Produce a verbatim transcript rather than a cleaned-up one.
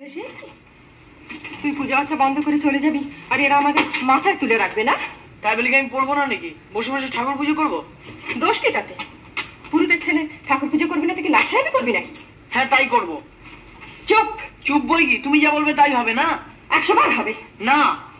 তুই পূজা আচ্ছা বন্ধ করে চলে যাবি আর এরা আমাকে মাথায় তুলে রাখবে না? তাই বলে কি আমি পড়বো না নাকি? বসে বসে ঠাকুর পুজো করবো? দোষ কি তাতে? পুরুদের ছেলে ঠাকুর পুজো করবি না, থেকে লাখ সাহেবই করবি নাকি? হ্যাঁ তাই করবো। চুপ। চুপ বই কি? তুমি যা বলবে তাই হবে না? একশো বার হবে না।